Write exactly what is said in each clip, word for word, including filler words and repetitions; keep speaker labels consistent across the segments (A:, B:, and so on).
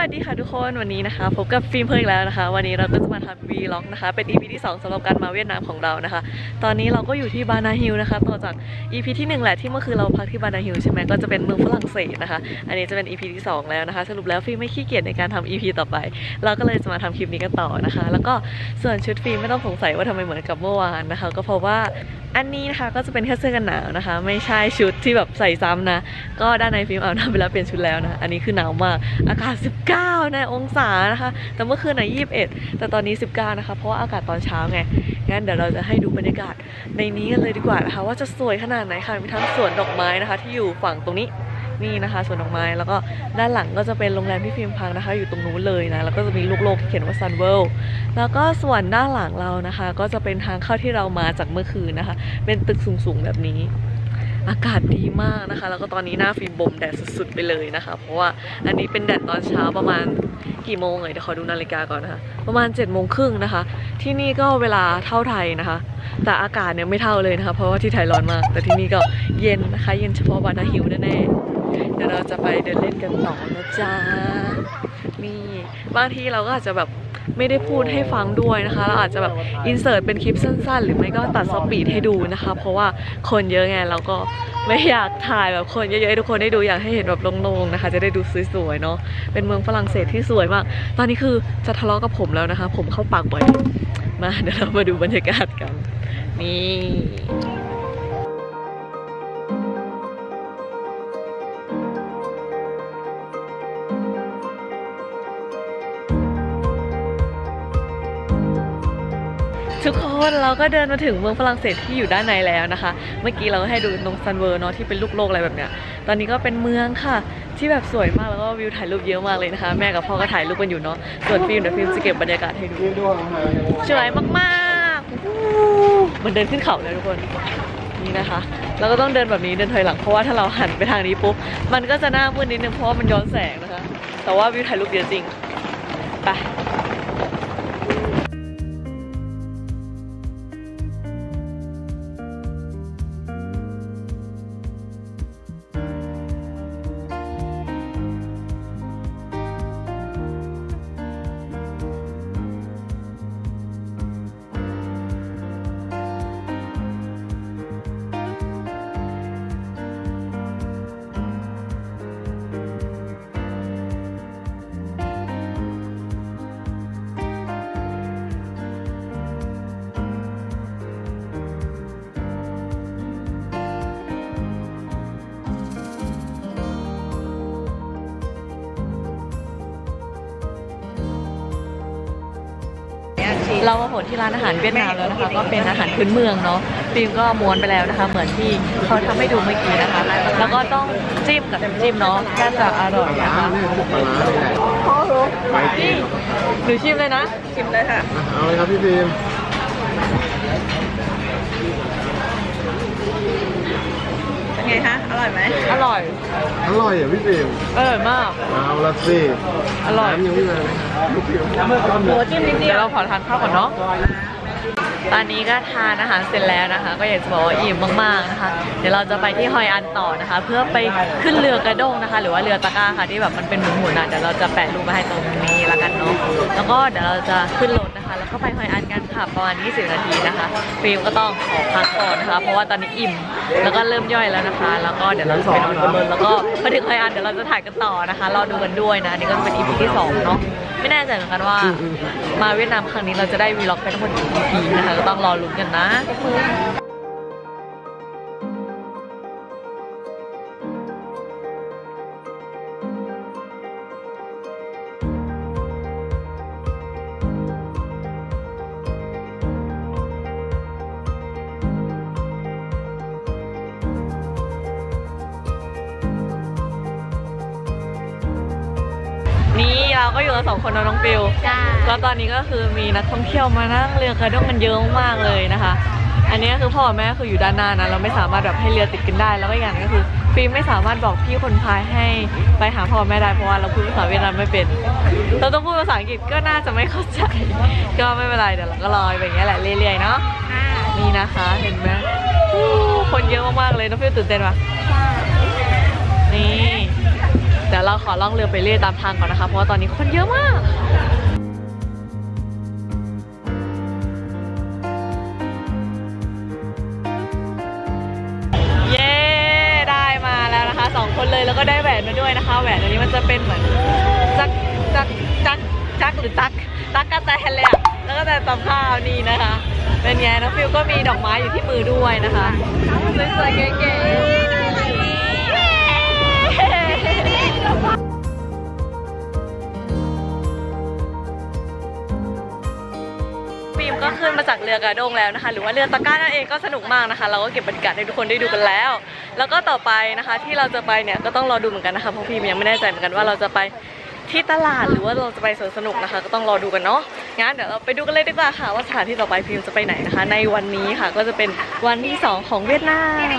A: วัสดีค่ะทุกคนวันนี้นะคะพบกับฟิล์มเพิ่งแล้วนะคะวันนี้เราก็จะมาทำวีล็อกนะคะเป็น อี พี ที่สองสำหรับการมาเวียดนามของเรานะคะตอนนี้เราก็อยู่ที่บานาฮิลนะคะต่อจาก อี พี ที่หนึ่งแหละที่เมื่อคืนเราพักที่บานาฮิลใช่ไหมก็จะเป็นเมืองฝรั่งเศสนะคะอันนี้จะเป็น อี พี ที่สองแล้วนะคะสรุปแล้วฟิล์มไม่ขี้เกียจในการทำ อี พี ต่อไปเราก็เลยจะมาทำคลิปนี้กันต่อนะคะแล้วก็ส่วนชุดฟิล์มไม่ต้องสงสัยว่าทำไมเหมือนกับเมื่อวานนะคะก็เพราะว่าอันนี้นะคะก็จะเป็นแค่เสื้อกันหนาวนะคะไม่ใช่ชุดที่แบบใส่ซ้ำนะก็ด้านในฟิล์มเอาน้ำไปแล้วเปลี่ยนชุดแล้วนะอันนี้คือหนาวมากอากาศสิบเก้านะองศานะคะแต่เมื่อคืนน่ะยี่สิบเอ็ดแต่ตอนนี้สิบเก้านะคะเพราะว่าอากาศตอนเช้าไงงั้นเดี๋ยวเราจะให้ดูบรรยากาศในนี้กันเลยดีกว่านะคะว่าจะสวยขนาดไหนค่ะมีทั้งสวนดอกไม้นะคะที่อยู่ฝั่งตรงนี้นี่นะคะสวนดอกไม้แล้วก็ด้านหลังก็จะเป็นโรงแรมที่ฟิล์มพักนะคะอยู่ตรงนู้นเลยนะแล้วก็จะมีลูกโลกที่เขียนว่า Sun World แล้วก็ส่วนด้านหลังเรานะคะก็จะเป็นทางเข้าที่เรามาจากเมื่อคืนนะคะเป็นตึกสูงๆแบบนี้อากาศดีมากนะคะแล้วก็ตอนนี้หน้าฟิล์มบ่มแดดสุดๆไปเลยนะคะเพราะว่าอันนี้เป็นแดดตอนเช้าประมาณกี่โมงเลยเดี๋ยวขอดูนาฬิกาก่อนนะคะประมาณเจ็ดโมงครึ่งนะคะที่นี่ก็เวลาเท่าไทยนะคะแต่อากาศเนี่ยไม่เท่าเลยนะคะเพราะว่าที่ไทยร้อนมากแต่ที่นี่ก็เย็นนะคะเย็นเฉพาะบานาฮิลแน่ๆเดี๋ยวเราจะไปเดินเล่นกันต่อนะจ๊ะนี่บางทีเราก็อาจจะแบบไม่ได้พูดให้ฟังด้วยนะคะเราอาจจะแบบอินเสิร์ตเป็นคลิปสั้นๆหรือไม่ก็ตัดสปีดให้ดูนะคะเพราะว่าคนเยอะไงเราก็ไม่อยากถ่ายแบบคนเยอะๆให้ทุกคนได้ดูอยากให้เห็นแบบโล่งๆนะคะจะได้ดูสวยๆเนาะเป็นเมืองฝรั่งเศสที่สวยมากตอนนี้คือจะทะเลาะกับผมแล้วนะคะผมเข้าปากบ่อยมาเดี๋ยวเรามาดูบรรยากาศกันนี่ทุกคนเราก็เดินมาถึงเมืองฝรั่งเศสที่อยู่ด้านในแล้วนะคะเมื่อกี้เราก็ให้ดูตรงซันเวอร์เนาะที่เป็นลูกโลกอะไรแบบเนี้ยตอนนี้ก็เป็นเมืองค่ะที่แบบสวยมากแล้วก็วิวถ่ายรูปเยอะมากเลยนะคะแม่กับพ่อก็ถ่ายรูปกันอยู่เนาะส่วนฟิล์มเดี๋ยวฟิล์มจะเก็บบรรยากาศให้ดูสวยมากๆมันเดินขึ้นเขาเลยทุกคนนี่นะคะเราก็ต้องเดินแบบนี้เดินถอยหลังเพราะว่าถ้าเราหันไปทางนี้ปุ๊บมันก็จะหน้ามืดนิดนึงเพราะว่ามันย้อนแสงนะคะแต่ว่าวิวถ่ายรูปเยอะจริงไปเรามาโผล่ที่ร้านอาหารเวียดนามแล้วนะคะก็เป็นอาหารพื้นเมืองเนาะฟิล์มก็ม้วนไปแล้วนะคะเหมือนที่เขาทำให้ดูเมื่อกี้นะคะแล้วก็ต้องจิ้มกับน้ำจิ้มเนาะน่าจะอร่อยนะคะนี่หนูชิมเลยนะชิมเลยค่ะ
B: เอาเลยครับพี่ฟิล์ม
A: เป็นไงคะอร่อยไหมอร่อย
B: อร่อยอ่ะพี่ฟิล์ม
A: อร่อยมาก
B: เอาละสิ
A: อร่อย
B: น้ำยังไม่มาเลย
A: หมูจิ้มนิดเดียวเราขอทานข้าวก่อนเนาะตอนนี้ก็ทานอาหารเสร็จแล้วนะคะก็อยากจะบอกว่าอิ่มมากๆนะคะเดี๋ยวเราจะไปที่ฮอยอันต่อนะคะเพื่อไปขึ้นเรือกระด้งนะคะหรือว่าเรือตะกร้าค่ะที่แบบมันเป็นหมุนๆนะเดี๋ยวเราจะแปะรูปมาให้ตรงนี้ละกันเนาะแล้วก็เดี๋ยวเราจะขึ้นรถนะคะแล้วก็ไปฮอยอันกันค่ะประมาณยี่สิบนาทีนะคะฟิล์มก็ต้องขอพักก่อนนะคะเพราะว่าตอนนี้อิ่มแล้วก็เริ่มย่อยแล้วนะคะแล้วก็เดี๋ยวเราจะไปนอนบนรถแล้วก็พอถึงฮอยอันเดี๋ยวเราจะถ่ายกันต่อนะคะรอดูกันด้วยนะนี่ก็จะเป็น อี พี ที่สองเนาะไม่แน่ใจเหมือนกันว่ามาเวียดนามครั้งนี้เราจะได้วีล็อกไปทั้งหมดกี่ อี พี นะคะก็ต้องรอลุ้นกันนะนี่เราก็อยู่กันสองคนนะน้องฟิวแล้วตอนนี้ก็คือมีนักท่องเที่ยวมานั่งเรือกระด้งกันเยอะมากเลยนะคะอันนี้คือพ่อแม่คืออยู่ด้านหน้านะเราไม่สามารถแบบให้เรือติดกันได้แล้วก็อย่างนึงก็คือฟิล์มไม่สามารถบอกพี่คนพายให้ไปหาพ่อแม่ได้เพราะว่าเราพูดภาษาเวียดนามไม่เป็นเราต้องพูดภาษาอังกฤษก็น่าจะไม่เข้าใจก็ไม่เป็นไรเดี๋ยวเราก็ลอยไปอย่างเงี้ยแหละเรื่อยๆเนาะนี่นะคะเห็นไหมคนเยอะมากๆเลยน้องฟิวตื่นเต้นปะนี่เดี๋ยวเราขอล่องเรือไปเรื่อยตามทางก่อนนะคะเพราะว่าตอนนี้คนเยอะมากเย้ได้มาแล้วนะคะสองคนเลยแล้วก็ได้แหวนมาด้วยนะคะแหวนอันนี้มันจะเป็นเหมือนจักจักจักจักหรือตักตักกะแตนเลยอะแล้วก็แต่ตำข้าวนี่นะคะเป็นไงน้องฟิวก็มีดอกไม้อยู่ที่มือด้วยนะคะสวยๆเก๋ๆฟิล์มก็ขึ้นมาจากเรือกระด้งแล้วนะคะหรือว่าเรือตะกร้านั่นเองก็สนุกมากนะคะเราก็เก็บบรรยากาศให้ทุกคนได้ดูกันแล้วแล้วก็ต่อไปนะคะที่เราจะไปเนี่ยก็ต้องรอดูเหมือนกันนะคะเพราะฟิล์มยังไม่แน่ใจเหมือนกันว่าเราจะไปที่ตลาดหรือว่าเราจะไปสวนสนุกนะคะก็ต้องรอดูกันเนาะงั้นเดี๋ยวเราไปดูกันเลยดีกว่าค่ะว่าสถานที่ต่อไปฟิล์มจะไปไหนนะคะในวันนี้ค่ะก็จะเป็นวันที่สองของเวียดนาม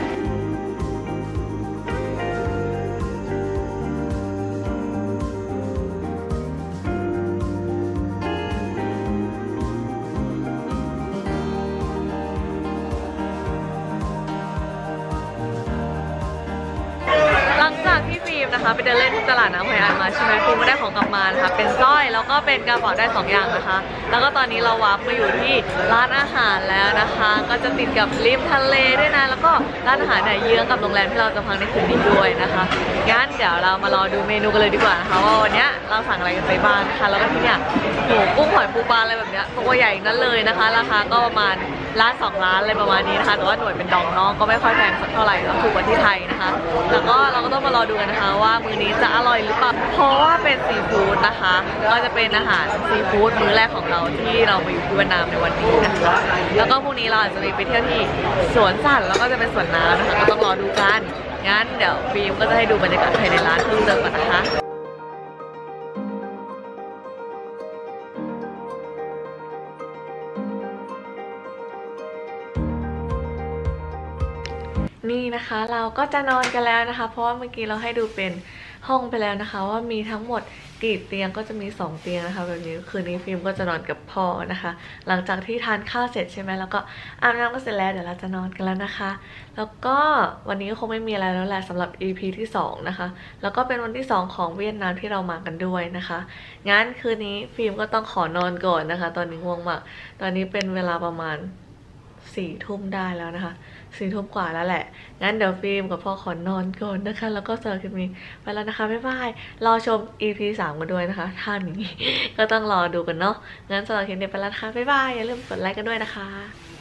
A: หลังจากที่ฟิล์มนะคะไปเดินเล่นที่ตลาดน้ำหอยอันมาใช่ไหมฟิล์มก็ได้ของกลับมานะคะเป็นสร้อยแล้วก็เป็นกระเป๋าได้สองอย่างนะคะแล้วก็ตอนนี้เราวาร์ปมาอยู่ที่ร้านอาหารแล้วนะคะก็จะติดกับริมทะเลด้วยนะแล้วก็ร้านอาหารเนี่ยเยื้องกับโรงแรมที่เราจะพักในคืนนี้ด้วยนะคะงั้นเดี๋ยวเรามารอดูเมนูกันเลยดีกว่านะคะว่าวันนี้เราสั่งอะไรกันไปบ้างนะคะแล้วก็ที่เนี่ยโหกุ้งหอยปูปลาอะไรแบบเนี้ยตัวใหญ่นั้นเลยนะคะราคาก็ประมาณล้านสองล้านอะไรประมาณนี้นะคะแต่ว่าหน่วยเป็นดองเนาะก็ไม่ค่อยแพงสักเท่าไหร่ก็ถูกกว่าที่ไทยนะคะแล้วก็เราก็ต้องมารอดูกันนะคะว่ามื้อนี้จะอร่อยหรือเปล่าเพราะว่าเป็นซีฟู้ดนะคะก็จะเป็นอาหารซีฟู้ดมื้อแรกของเราที่เรามาอยู่ที่เวียดนามในวันนี้นะคะแล้วก็พรุ่งนี้เราอาจจะมีไปเที่ยวที่สวนสัตว์แล้วก็จะเป็นสวนน้ำนะคะก็ต้องรอดูกันงั้นเดี๋ยวฟิล์มก็จะให้ดูบรรยากาศภายในร้านเพิ่มเติมก่อนนะคะนี่นะคะเราก็จะนอนกันแล้วนะคะเพราะว่าเมื่อกี้เราให้ดูเป็นห้องไปแล้วนะคะว่ามีทั้งหมดกี่เตียงก็จะมีสองเตียงนะคะแบบนี้คืนนี้ฟิล์มก็จะนอนกับพ่อนะคะหลังจากที่ทานข้าวเสร็จใช่ไหมแล้วก็อาบน้ำก็เสร็จแล้วเดี๋ยวเราจะนอนกันแล้วนะคะแล้วก็วันนี้ก็คงไม่มีอะไรแล้วแหละสำหรับ อี พี ที่สองนะคะแล้วก็เป็นวันที่สองของเวียดนามที่เรามากันด้วยนะคะงั้นคืนนี้ฟิล์มก็ต้องขอนอนก่อนนะคะตอนนี้ง่วงมากตอนนี้เป็นเวลาประมาณสี่ทุ่มได้แล้วนะคะสี่ทุ่มกว่าแล้วแหละงั้นเดี๋ยวฟิล์มกับพ่อขอนอนก่อนนะคะแล้วก็สำหรับคลิปนี้ไปแล้วนะคะบ๊ายบายรอชม อี พี สามกันด้วยนะคะท่านี้ ก็ต้องรอดูกันเนาะงั้นสำหรับคลิปนี้ไปแล้วนะคะบ๊ายบายอย่าลืมกดไลค์กันด้วยนะคะ